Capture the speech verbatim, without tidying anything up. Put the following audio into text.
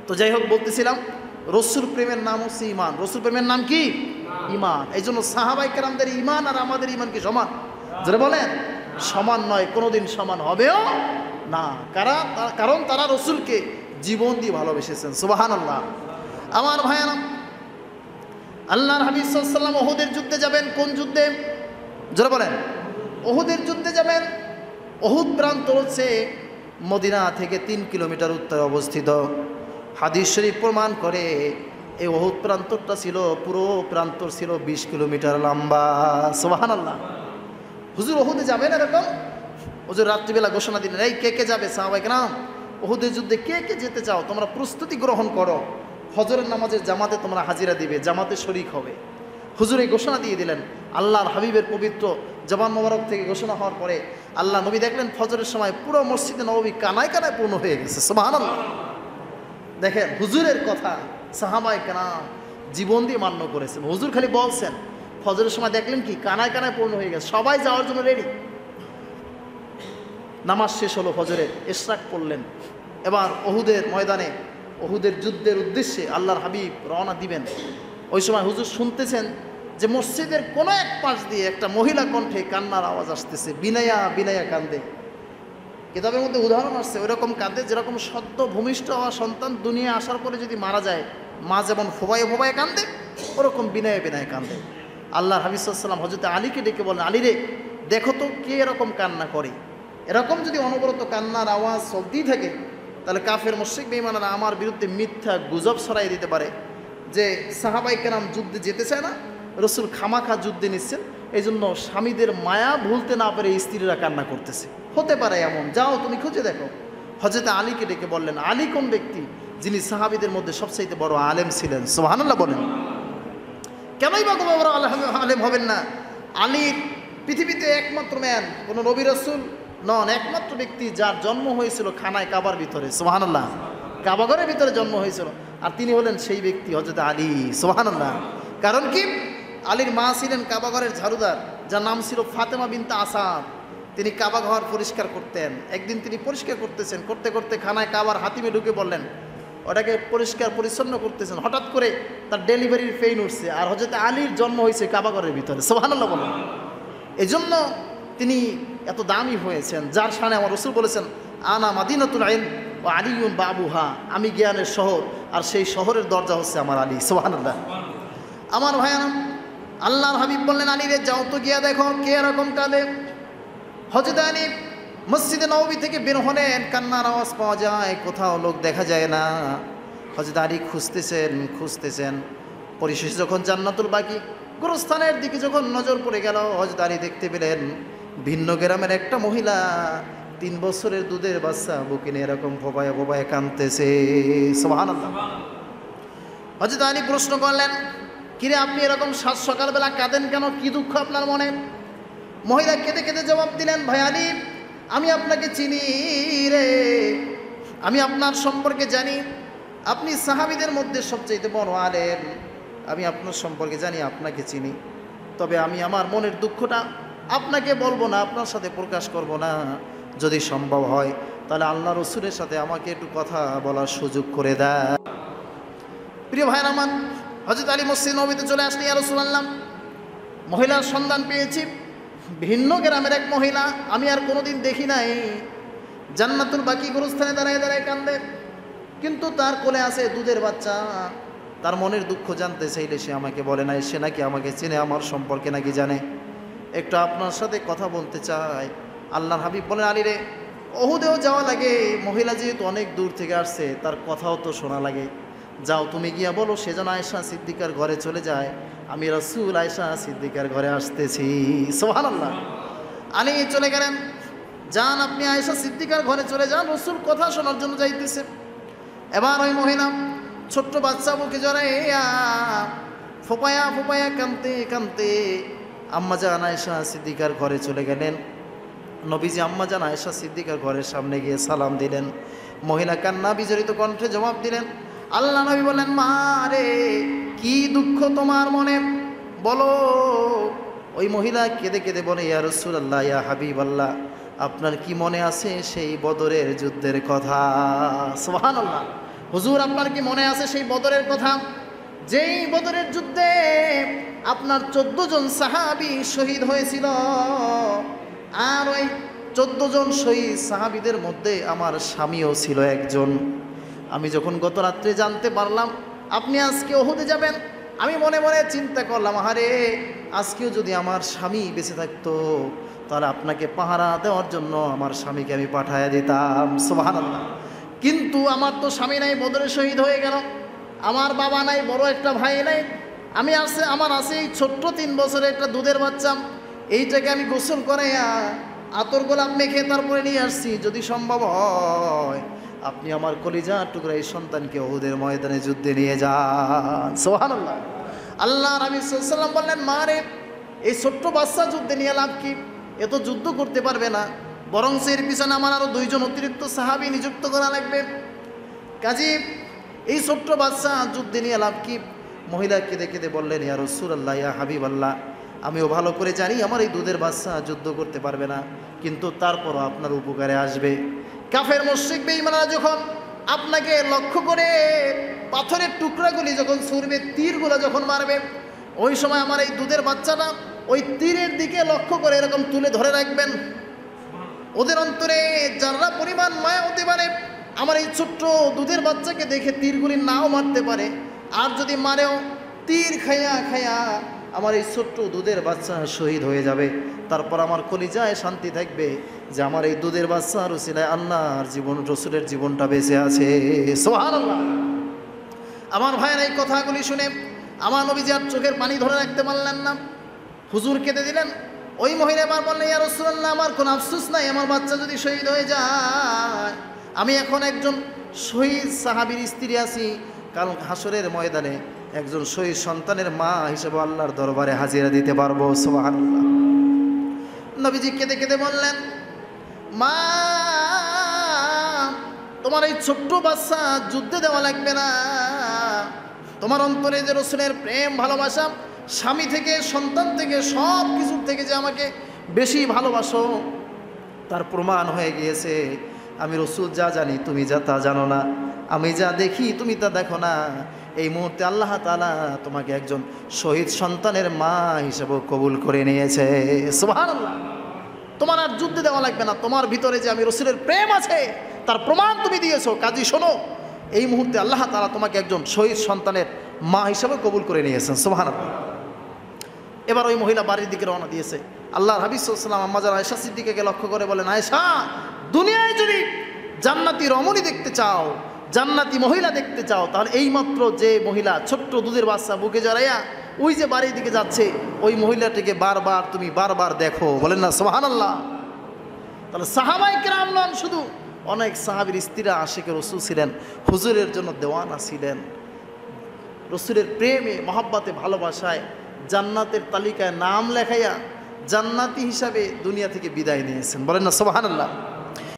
তো যাই হোক, বলতেছিলাম রসুল প্রেমের নাম হচ্ছে ইমান। রসুল প্রেমের নাম কি? ইমান। এই জন্য সাহাবাই কেরামদের ইমান আর আমাদের ইমান কি সমান? যারা বলেন সমান নয়, কোনোদিন সমান হবেও না। কারণ কারণ তারা রসুলকে জীবন দিয়ে ভালোবেসেছেন। সুবহানাল্লাহ। আমার ভাইয়ারা, আল্লাহর হাবিব সাল্লাল্লাহু আলাইহি ওয়াসাল্লাম ওহুদের যুদ্ধে যাবেন। কোন যুদ্ধে? যারা বলেন ওহুদের যুদ্ধে যাবেন। ওহুদ প্রান্ত হচ্ছে মদিনা থেকে তিন কিলোমিটার উত্তরে অবস্থিত। হাদিস শরীফ প্রমাণ করে এই ওহুদ প্রান্তরটা ছিল, পুরো প্রান্তর ছিল বিশ কিলোমিটার লম্বা। সুবহানাল্লাহ। হুজুর ওহুদে যাবেন এরকম? হুজুর রাত্রিবেলা ঘোষণা দিলেন, এই কে কে যাবে সাহাবায়ে কেরাম, ওহুদের যুদ্ধে কে কে যেতে চাও তোমরা প্রস্তুতি গ্রহণ করো, ফজরের নামাজের জামাতে তোমরা হাজিরা দিবে, জামাতে শরীক হবে। হুজুর এই ঘোষণা দিয়ে দিলেন। আল্লাহর হাবিবের পবিত্র জবান মোবারক থেকে ঘোষণা হওয়ার পরে আল্লাহ নবী দেখলেন ফজরের সময় পুরো মসজিদে নববী কানায় কানায় পূর্ণ হয়ে গেছে। সুবহানাল্লাহ। দেখেন হুজুরের কথা সাহাবায়ে কেরাম জীবন দিয়ে মান্য করেছেন। হুজুর খালি বলছেন, ফজরের সময় দেখলেন কি কানায় কানায় পূর্ণ হয়ে গেছে, সবাই যাওয়ার জন্য রেডি। নামাজ শেষ হলো, ফজরের ইশরাক পড়লেন। এবার ওহুদের ময়দানে ওহুদের যুদ্ধের উদ্দেশ্যে আল্লাহর হাবিব রওনা দিবেন। ওই সময় হুজুর শুনতেছেন যে মসজিদের কোনো এক পাশ দিয়ে একটা মহিলা কণ্ঠে কান্নার আওয়াজ আসতেছে, বিনায়া বিনায়া কান্দে। কিতাবের মধ্যে উদাহরণ আসছে ওইরকম কাঁদে যেরকম সদ্য ভূমিষ্ঠ হওয়া সন্তান দুনিয়া আসার পরে যদি মারা যায় মা যেমন ফোবায়ে ফোবায়ে কান্দে, ওরকম বিনয়ে বিনয়ে কান্দে। আল্লাহর হাবিব সাল্লাল্লাহু আলাইহি ওয়াসাল্লাম হযরত আলীকে ডেকে বলেন, আলী রে, দেখো তো কে এরকম কান্না করে। এরকম যদি অনবরত কান্নার আওয়াজ চলতেই থাকে তাহলে কাফের মুশরিক বেঈমানরা আমার বিরুদ্ধে মিথ্যা গুজব ছড়াই দিতে পারে যে সাহাবায়ে কেরাম যুদ্ধে যেতে চায় না, রসুল খামাখা যুদ্ধে নিচ্ছেন, এই জন্য স্বামীদের মায়া ভুলতে না পেরে স্ত্রীরা কান্না করতেছে। হতে পারে এমন, যাও তুমি খুঁজে দেখো। হযরত আলীকে ডেকে বললেন, আলী কোন ব্যক্তি? যিনি সাহাবীদের মধ্যে সবচাইতে বড় আলেম ছিলেন। সুবহানাল্লাহ বলেন। কেনই বা বড় আলেম হবেন না? আলী পৃথিবীতে একমাত্র ম্যান, কোন নবী রাসূল নন, একমাত্র ব্যক্তি যার জন্ম হয়েছিল খানায় কাবার ভিতরে। সুবহানাল্লাহ। কাবাঘরের ভিতরে জন্ম হয়েছিল, আর তিনি হলেন সেই ব্যক্তি হযরত আলী। সুবহানাল্লাহ। কারণ কি? আলীর মা ছিলেন কাবাঘরের ঝাড়ুদার, যার নাম ছিল ফাতেমা বিনতে আসাদ। তিনি কাবাঘর পরিষ্কার করতেন। একদিন তিনি পরিষ্কার করতেছেন, করতে করতে খানায় কাবার হাতিমে ঢুকে বললেন, ওটাকে পরিষ্কার পরিচ্ছন্ন করতেছেন, হঠাৎ করে তার ডেলিভারির পেইন উঠছে, আর হযরত আলীর জন্ম হয়েছে কাবাঘরের ভিতরে। সুবহানাল্লাহ বলেন। এই জন্য তিনি এত দামি হয়েছেন, যার শানে আমার রাসূল বলেছেন, আনা মাদিনাতুল ইলম ওয়া আলিয়ুন বাবুহা, আমি জ্ঞানের শহর আর সেই শহরের দরজা হচ্ছে আমার আলী। সুবহানাল্লাহ। আমার ভাইয়ারা, আল্লাহর হাবিব বললেন, আলী রে, যাও তো গিয়া দেখো কে এরকম কাঁদে। হযরত আলী মসজিদে নববী থেকে বের হলেন, কান্নার আওয়াজ পাওয়া যায়, কোথাও লোক দেখা যায় না। হযরত আলী খুঁজতেছেন খুঁজতেছেন পরিশেষে যখন জান্নাতুল বাকি গোরস্থানের দিকে যখন নজর পড়ে গেল, হযরত আলী দেখতে পেলেন ভিন্ন গ্রামের একটা মহিলা তিন বছরের দুধের বাচ্চা বুকে নিয়ে এরকম ফোবায়ে ফোবায়ে কাঁদতেছে। সুবহানাল্লাহ। হযরত আলী প্রশ্ন করলেন, কিরে আপনি এরকম সাত সকালবেলা কাঁদেন কেন, কি দুঃখ আপনার মনে? মহিলা কেঁদে কেঁদে জবাব দিলেন, ভাই আলী, আমি আপনাকে চিনি রে, আমি আপনার সম্পর্কে জানি, আপনি সাহাবীদের মধ্যে সবচেয়ে বড় আলেম, আমি আপনার সম্পর্কে জানি, আপনাকে চিনি। তবে আমি আমার মনের দুঃখটা আপনাকে বলবো না, আপনার সাথে প্রকাশ করব না। যদি সম্ভব হয় তাহলে আল্লাহ রসুলের সাথে আমাকে একটু কথা বলার সুযোগ করে দেয়। প্রিয় ভাইরা আমার, হযরত আলী মসজিদ নববীতে চলে আসলেন, ইয়া রাসূলুল্লাহ, মহিলার সন্ধান পেয়েছি, ভিন্ন গ্রামের এক মহিলা, আমি আর কোনোদিন দেখি নাই, জান্নাতুল বাকি গোরস্থানে দাঁড়ায় দাঁড়ায় কান্দে, কিন্তু তার কোলে আছে দুধের বাচ্চা। তার মনের দুঃখ জানতে চাইলে সে আমাকে বলে নাই, সে নাকি আমাকে চেনে, আমার সম্পর্কে নাকি জানে, একটু আপনার সাথে কথা বলতে চাই। আল্লাহর হাবিব বলেন, আলী রে, ওহুদেও যাওয়া লাগে, মহিলা যেহেতু অনেক দূর থেকে আসছে তার কথাও তো শোনা লাগে, যাও তুমি গিয়া বলো সে যেন আয়েশা সিদ্দিকার ঘরে চলে যায়, আমি রাসূল আয়েশা সিদ্দিকার ঘরে আসতেছি। সুবহানাল্লাহ। আলী চলে গেলেন, যান আপনি আয়েশা সিদ্দিকার ঘরে চলে যান, রাসূল কথা শোনার জন্য যাইতেছে। এবার ওই মহিলা ছোট্ট বাচ্চা বুকে জড়াইয়া ফোপায়া ফোপায়া কাঁদতে কাঁদতে আম্মাজান আয়েশা সিদ্দিকার ঘরে চলে গেলেন। নবীজি আম্মাজান আয়েশা সিদ্দিকার ঘরের সামনে গিয়ে সালাম দিলেন। মহিলা কান্না বিজড়িত কণ্ঠে জবাব দিলেন, আল্লাহ নবী বলেন, মা রে, কি দুঃখ তোমার মনে, বলো। ওই মহিলা কেঁদে কেঁদে বলে, ইয়া রাসূলুল্লাহ, ইয়া হাবিবাল্লাহ, আপনার কি মনে আছে সেই বদরের যুদ্ধের কথা? সুবহানাল্লাহ। হুজুর আপনার কি মনে আছে সেই বদরের কথা, যেই বদরের যুদ্ধে আপনার চোদ্দ জন সাহাবী শহীদ হয়েছিল, আর ওই চোদ্দ জন শহীদ সাহাবীদের মধ্যে আমার স্বামীও ছিল একজন। আমি যখন গত রাত্রে জানতে পারলাম আপনি আজকে ওহুদে যাবেন, আমি মনে মনে চিন্তা করলাম, আহারে আজকেও যদি আমার স্বামী বেঁচে থাকতো তাহলে আপনাকে পাহারা দেওয়ার জন্য আমার স্বামীকে আমি পাঠায় দিতাম। সুবহানাল্লাহ। কিন্তু আমার তো স্বামী নাই, বদরে শহীদ হয়ে গেল, আমার বাবা নাই, বড় একটা ভাই নাই, আমি আছে আমার আছে এই ছোট্ট তিন বছরের একটা দুধের বাচ্চা, এইটাকে আমি গোসল করাইয়া আতর গোলাপ মেখে তারপরে নিয়ে আসছি। যদি সম্ভব হয় আপনি আমার কলিজা টুকরা এই সন্তানকে ওহুদের ময়দানে যুদ্ধে নিয়ে যান। সুবহানাল্লাহ। আল্লাহ নবী সাল্লাল্লাহু আলাইহি ওয়াসাল্লাম বললেন, মা রে, এই ছোট্ট বাচ্চা যুদ্ধে নিয়ে লাভ কি? এ তো যুদ্ধ করতে পারবে না, বরং এর পিছনে আমার আরো দুইজন অতিরিক্ত সাহাবী নিযুক্ত করা লাগবে। কাজী এই ছোট্ট বাচ্চা যুদ্ধে নিয়ে লাভ কি? মহিলা কেঁদে কেঁদে বললেন, ইয়া রাসূলুল্লাহ, ইয়া হাবিবাল্লাহ, আমিও ভালো করে জানি আমার এই দুধের বাচ্চা যুদ্ধ করতে পারবে না, কিন্তু তারপরও আপনার উপকারে আসবে। কাফের মুশরিক বেঈমানরা যখন আপনাকে লক্ষ্য করে পাথরের টুকরাগুলি যখন ছুঁড়বে, তীরগুলো যখন মারবে, ওই সময় আমার এই দুধের বাচ্চাটা ওই তীরের দিকে লক্ষ্য করে এরকম তুলে ধরে রাখবেন। ওদের অন্তরে যারা পরিমাণ মায়া হতে পারে, আমার এই ছোট্ট দুধের বাচ্চাকে দেখে তীরগুলি নাও মারতে পারে, আর যদি মারেও তীর খাইয়া খাইয়া আমার এই ছোট্ট দুধের বাচ্চা শহীদ হয়ে যাবে। তারপর আমার কলিজায় শান্তি থাকবে যে আমার এই দুধের বাচ্চার উসিলায় আল্লাহর জীবন, রসুলের জীবনটা বেঁচে আছে। সুবহানাল্লাহ। আমার ভাইয়ের এই কথাগুলি শুনে আমার নবীজি আর চোখের পানি ধরে রাখতে পারলেন না, হুজুর কেঁদে দিলেন। ওই মহিলা এবার বললেন, ইয়া রাসূলুল্লাহ, আমার কোনো আফসোস নাই, আমার বাচ্চা যদি শহীদ হয়ে যায়, আমি এখন একজন শহীদ সাহাবীর স্ত্রী আছি, কাল হাসরের ময়দানে একজন শহীদ সন্তানের মা হিসেবে আল্লাহর দরবারে হাজিরা দিতে পারবো। সুবহানাল্লাহ। নবীজি কেঁদে কেঁদে বললেন, মা, তোমার এই ছোট্ট বাচ্চা যুদ্ধে দেওয়া লাগবে না, তোমার অন্তরে যে রসুলের প্রেম ভালোবাসা, স্বামী থেকে সন্তান থেকে সব কিছুর থেকে যে আমাকে বেশি ভালোবাসো, তার প্রমাণ হয়ে গিয়েছে। আমি রসুল যা জানি তুমি যা তা জানো না, আমি যা দেখি তুমি তা দেখো না। এই মুহূর্তে আল্লাহ তাআলা তোমাকে একজন শহীদ সন্তানের মা হিসেবে কবুল করে নিয়েছে। সুবহানাল্লাহ। তোমার আর যুদ্ধে দেওয়া লাগবে না, তোমার ভিতরে যে আমি রসুলের প্রেম আছে তার প্রমাণ তুমি দিয়েছো। কাজী শোনো, এই মুহূর্তে আল্লাহ তাআলা তোমাকে একজন শহীদ সন্তানের মা হিসেবে কবুল করে নিয়েছেন। সুবহানাল্লাহ। এবার ওই মহিলা বাড়ির দিকে রওনা দিয়েছে। আল্লাহর হাবিব সাল্লাল্লাহু আলাইহি ওয়াসাল্লাম আম্মা জান আয়েশা সিদ্দিকাকে লক্ষ্য করে বলেন, আয়েশা, দুনিয়ায় যদি জান্নাতি রমণী দেখতে চাও, জান্নাতি মহিলা দেখতে চাও, তাহলে এইমাত্র যে মহিলা ছোট্ট দুধের বাচ্চা বুকে জড়াইয়া ওই যে বাড়ির দিকে যাচ্ছে, ওই মহিলাটিকে বারবার তুমি বারবার দেখো। বলেন না সুবহানাল্লাহ। তাহলে সাহাবায়ে কেরাম নন শুধু, অনেক সাহাবীর স্ত্রীরা আশিকে রসুল ছিলেন, হুজুরের জন্য দেওয়ানা ছিলেন, রসুলের প্রেমে মহব্বতে ভালোবাসায় জান্নাতের তালিকায় নাম লেখাইয়া জান্নাতি হিসাবে দুনিয়া থেকে বিদায় নিয়েছেন। বলেন না সুবহানাল্লাহ।